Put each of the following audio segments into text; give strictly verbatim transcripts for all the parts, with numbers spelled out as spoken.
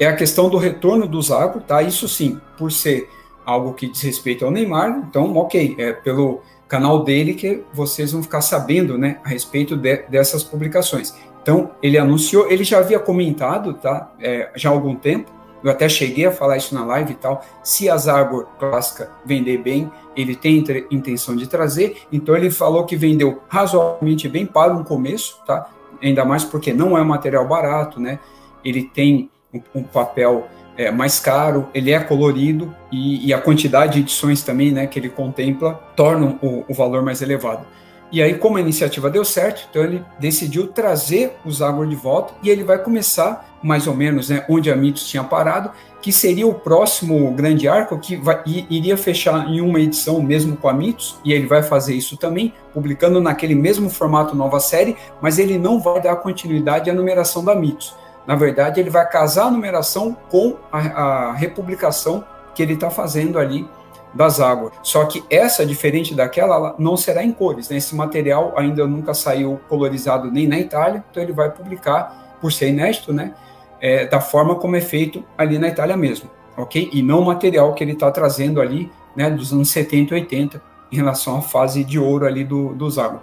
é a questão do retorno do Zagor, tá? Isso sim, por ser algo que diz respeito ao Neymar, então, ok, é pelo canal dele que vocês vão ficar sabendo, né, a respeito de, dessas publicações. Então, ele anunciou, ele já havia comentado, tá, é, já há algum tempo, eu até cheguei a falar isso na live e tal, se a Zagor clássica vender bem, ele tem intenção de trazer, então ele falou que vendeu razoavelmente bem para um começo, tá, ainda mais porque não é um material barato, né, ele tem um, um papel é, mais caro, ele é colorido e, e a quantidade de edições também, né, que ele contempla, tornam o, o valor mais elevado. E aí, como a iniciativa deu certo, então ele decidiu trazer o Zagor de volta e ele vai começar, mais ou menos, né, onde a Mitos tinha parado, que seria o próximo grande arco que vai, iria fechar em uma edição mesmo com a Mitos, e ele vai fazer isso também, publicando naquele mesmo formato nova série, mas ele não vai dar continuidade à numeração da Mitos. Na verdade, ele vai casar a numeração com a, a republicação que ele está fazendo ali da Zagor. Só que essa, diferente daquela, ela não será em cores, né? Esse material ainda nunca saiu colorizado nem na Itália, então ele vai publicar, por ser inédito, né? É, da forma como é feito ali na Itália mesmo, ok? E não o material que ele está trazendo ali, né, dos anos setenta e oitenta, em relação à fase de ouro ali do, do Zagor.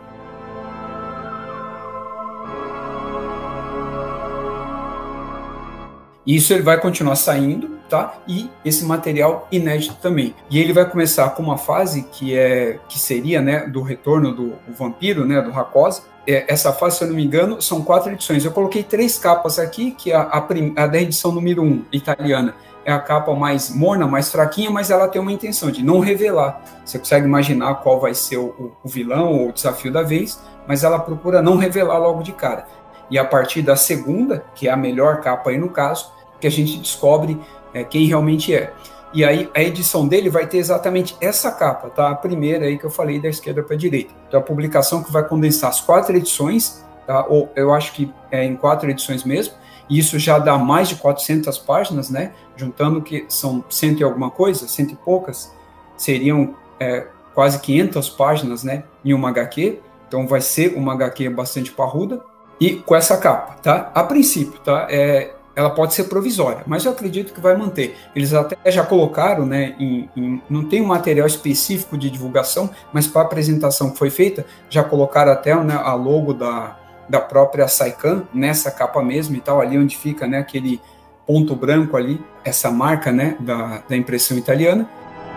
Isso ele vai continuar saindo, tá? E esse material inédito também. E ele vai começar com uma fase que é que seria, né, do retorno do vampiro, né, do Raccosa. É, essa fase, se eu não me engano, são quatro edições. Eu coloquei três capas aqui, que a, a, prim, a da edição número um, italiana, é a capa mais morna, mais fraquinha, mas ela tem uma intenção de não revelar. Você consegue imaginar qual vai ser o, o vilão ou o desafio da vez, mas ela procura não revelar logo de cara. E a partir da segunda, que é a melhor capa aí no caso, que a gente descobre é, quem realmente é. E aí a edição dele vai ter exatamente essa capa, tá? A primeira aí que eu falei da esquerda para a direita. Então a publicação que vai condensar as quatro edições, tá? Ou eu acho que é em quatro edições mesmo, e isso já dá mais de quatrocentas páginas, né? Juntando que são cento e alguma coisa, cento e poucas, seriam é, quase quinhentas páginas, né? Em uma agá quê, então vai ser uma agá quê bastante parruda, e com essa capa, tá? A princípio, tá? É... ela pode ser provisória, mas eu acredito que vai manter. Eles até já colocaram, né, em, em, não tem um material específico de divulgação, mas para a apresentação que foi feita, já colocaram até, né, a logo da, da própria Saikan nessa capa mesmo e tal, ali onde fica, né, aquele ponto branco ali, essa marca, né, da, da impressão italiana.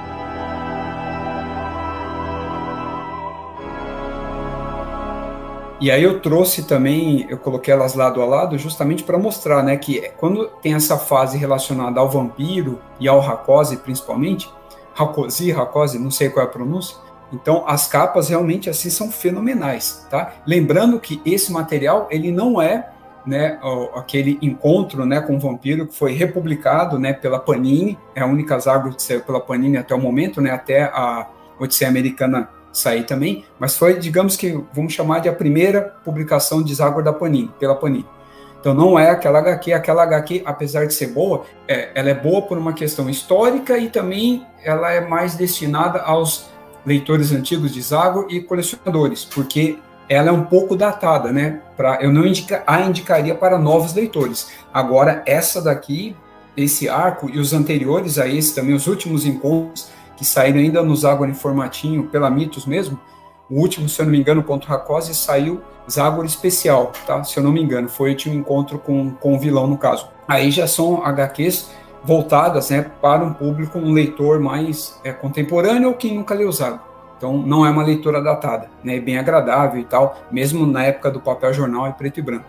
E aí eu trouxe também, eu coloquei elas lado a lado justamente para mostrar, né, que quando tem essa fase relacionada ao vampiro e ao Raccosa principalmente, Raccosi, Raccosi, não sei qual é a pronúncia, então as capas realmente assim são fenomenais, tá? Lembrando que esse material, ele não é, né, aquele encontro, né, com o vampiro que foi republicado, né, pela Panini, é a única Zagor que saiu pela Panini até o momento, né, até a Odisseia Americana sair também, mas foi, digamos que, vamos chamar de a primeira publicação de Zagor da Panini, pela Panini. Então não é aquela agá quê, aquela agá quê, apesar de ser boa, é, ela é boa por uma questão histórica e também ela é mais destinada aos leitores antigos de Zagor e colecionadores, porque ela é um pouco datada, né? Pra, eu não indica, a indicaria para novos leitores. Agora, essa daqui, esse arco e os anteriores a esse também, os últimos encontros, que saíram ainda no Zagor em formatinho, pela Mitos mesmo, o último, se eu não me engano, contra o Raccosa, saiu Zagor especial, tá? Se eu não me engano, foi o último encontro com, com o vilão, no caso. Aí já são agá quês voltadas, né, para um público, um leitor mais é, contemporâneo ou quem nunca leu Zagor. Então não é uma leitura datada, né, é bem agradável e tal, mesmo na época do papel jornal em preto e branco.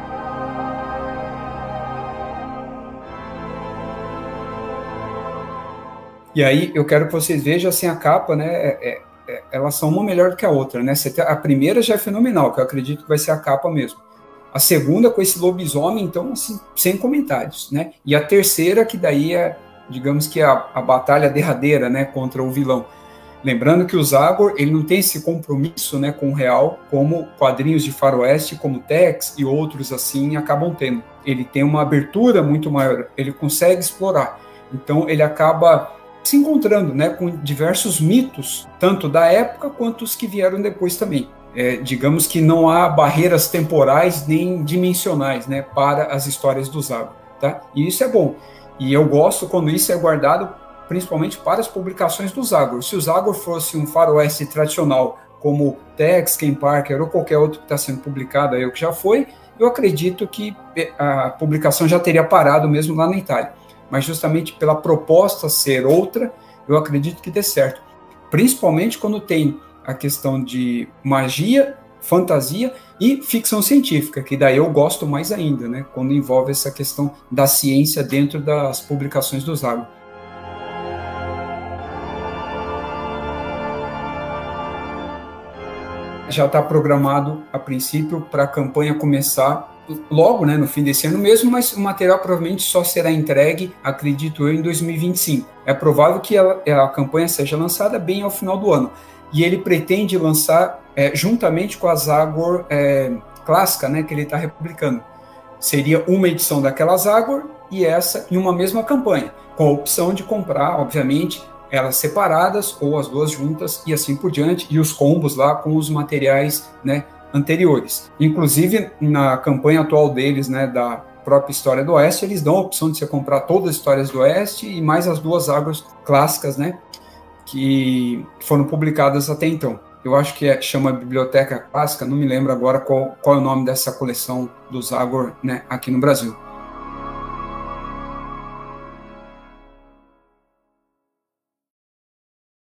E aí eu quero que vocês vejam assim a capa, né? É, é, elas são uma melhor do que a outra, né? A primeira já é fenomenal, que eu acredito que vai ser a capa mesmo. A segunda com esse lobisomem, então, assim, sem comentários, né? E a terceira, que daí é, digamos que a, a batalha derradeira, né? Contra o vilão. Lembrando que o Zagor, ele não tem esse compromisso, né? Com o real, como quadrinhos de faroeste, como Tex e outros assim acabam tendo. Ele tem uma abertura muito maior, ele consegue explorar. Então ele acaba se encontrando, né, com diversos mitos, tanto da época quanto os que vieram depois também. É, digamos que não há barreiras temporais nem dimensionais, né, para as histórias do Zagor. tá? E isso é bom. E eu gosto quando isso é guardado principalmente para as publicações do Zagor. Se o Zagor fosse um faroeste tradicional, como Tex, Ken Parker ou qualquer outro que está sendo publicado aí, ou que já foi, eu acredito que a publicação já teria parado mesmo lá na Itália. Mas justamente pela proposta ser outra, eu acredito que dê certo. Principalmente quando tem a questão de magia, fantasia e ficção científica, que daí eu gosto mais ainda, né? Quando envolve essa questão da ciência dentro das publicações do Zagor. Já está programado, a princípio, para a campanha começar logo, né, no fim desse ano mesmo, mas o material provavelmente só será entregue, acredito eu, em dois mil e vinte e cinco. É provável que ela, a campanha seja lançada bem ao final do ano. E ele pretende lançar é, juntamente com a Zagor é, clássica, né, que ele está republicando. Seria uma edição daquela Zagor e essa em uma mesma campanha, com a opção de comprar, obviamente, elas separadas ou as duas juntas e assim por diante, e os combos lá com os materiais, né, anteriores. Inclusive, na campanha atual deles, né, da própria História do Oeste, eles dão a opção de você comprar todas as Histórias do Oeste e mais as duas Zagors clássicas, né, que foram publicadas até então. Eu acho que é, chama Biblioteca Clássica, não me lembro agora qual, qual é o nome dessa coleção do Zagor, né, aqui no Brasil.